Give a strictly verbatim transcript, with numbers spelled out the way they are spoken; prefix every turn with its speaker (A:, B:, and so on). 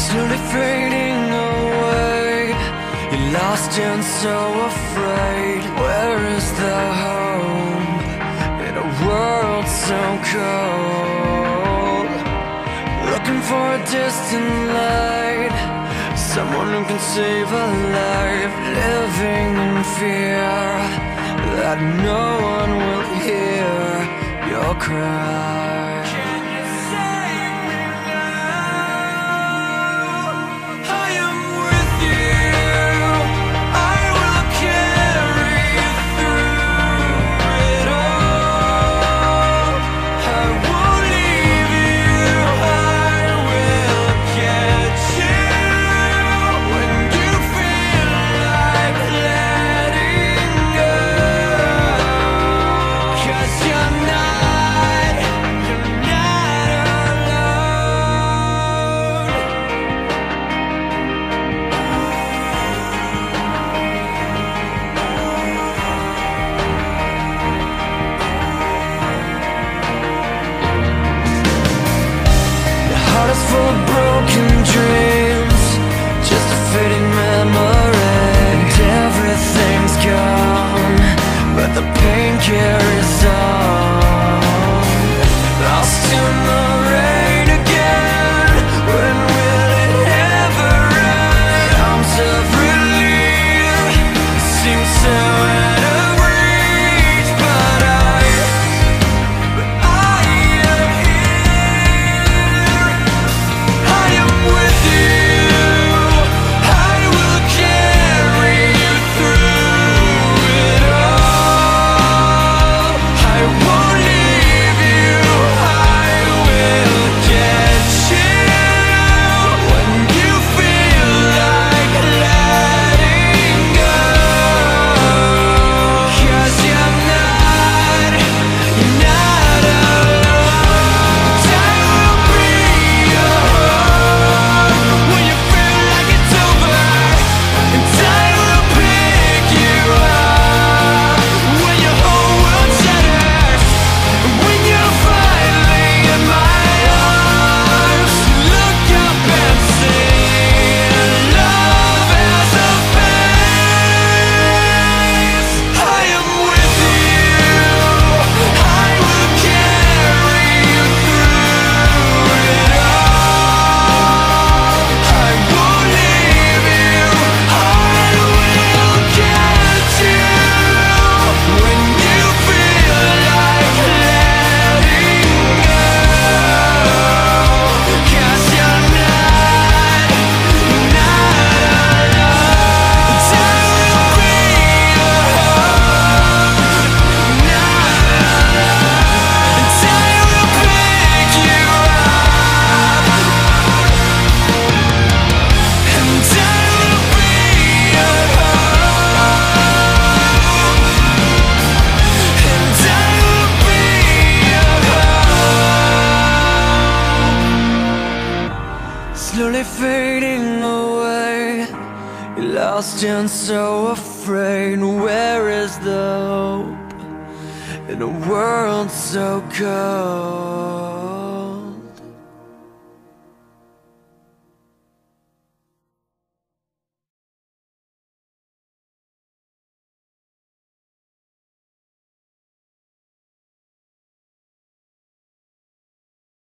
A: slowly fading away. You're lost and so afraid. Where is the hope in a world so cold? Looking for a distant light, someone who can save a life. Living in fear that no one will hear your cry. Full of broken dreams, just a fading memory. And everything's gone, but the pain carries on. Lost in the rain again. When will it ever end? Arms of relief seem so out of reach, but I, but I am here. I am with you. I will carry you through it all. I won't leave you. I will get you when you feel like letting go. 'Cause you're not, you're not alone. I will be your home when you feel like it's over, and I will pick you up when your whole world shatters. When you're finally in my arms, look up and see love has a face. I am with you. I will carry you through it all. I won't leave you. I will get you when you feel like letting go. 'Cause you're not, not alone. I will be your home, not alone. I will pick you up, and I will be your home, and I will be your home. Slowly fading away, you're lost and so afraid. Where is the hope in a world so cold?